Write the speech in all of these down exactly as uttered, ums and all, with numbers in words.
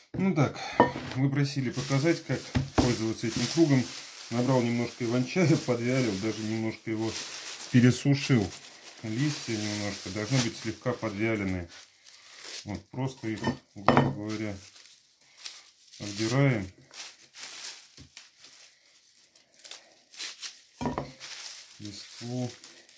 Ну так, вы просили показать, как пользоваться этим кругом. Набрал немножко иван-чая, подвялил, даже немножко его пересушил. Листья немножко должны быть слегка подвяленные. Вот просто их, грубо говоря, отбираем. Листву.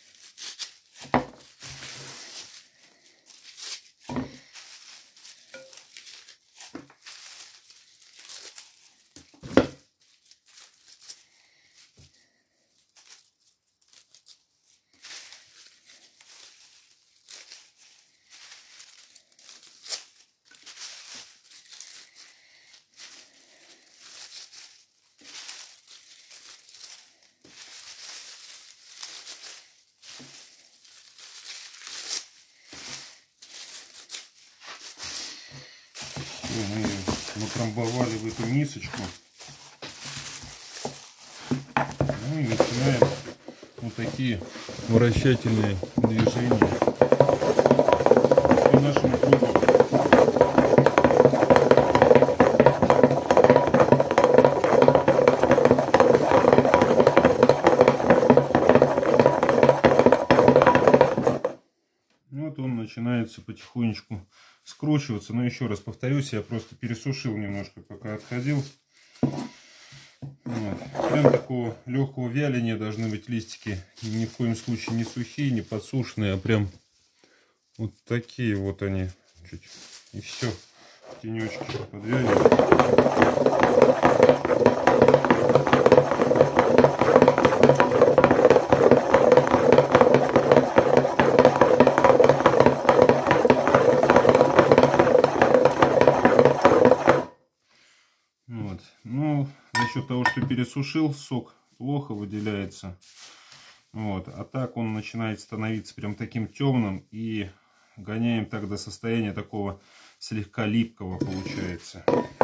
Мы натрамбовали в эту мисочку. Ну и начинаем вот такие вращательные движения по нашему кругу. Вот он начинается потихонечку скручиваться. Но еще раз повторюсь, я просто пересушил немножко, пока отходил. Вот. Прям такого легкого вяления должны быть листики. Ни в коем случае не сухие, не подсушенные, а прям вот такие вот они. Чуть. И все. Тенечки подвяли. Вот. Ну, за счет того, что пересушил, сок плохо выделяется. Вот. А так он начинает становиться прям таким темным. И гоняем так до состояния такого слегка липкого получается.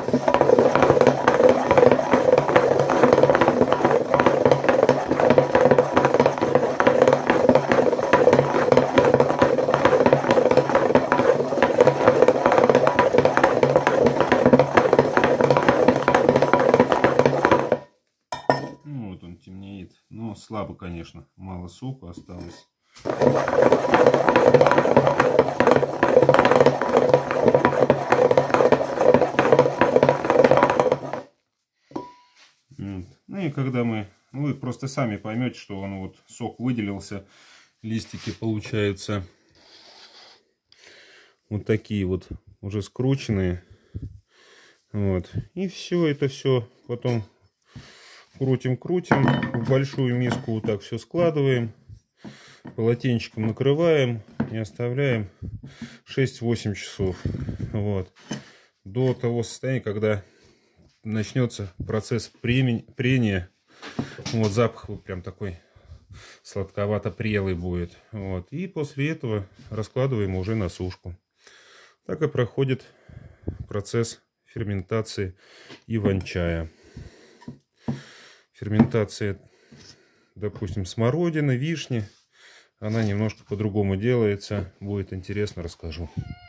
Темнеет, но слабо, конечно, мало сока осталось. Ну и когда мы, ну, вы просто сами поймете, что он вот сок выделился, листики получаются вот такие вот уже скрученные, вот, и все это все потом крутим-крутим, в большую миску вот так все складываем, полотенчиком накрываем и оставляем шесть-восемь часов. Вот. До того состояния, когда начнется процесс прения. Вот запах прям такой сладковато-прелый будет. Вот. И после этого раскладываем уже на сушку. Так и проходит процесс ферментации иван-чая. Ферментация, допустим, смородины, вишни, она немножко по-другому делается. Будет интересно, расскажу.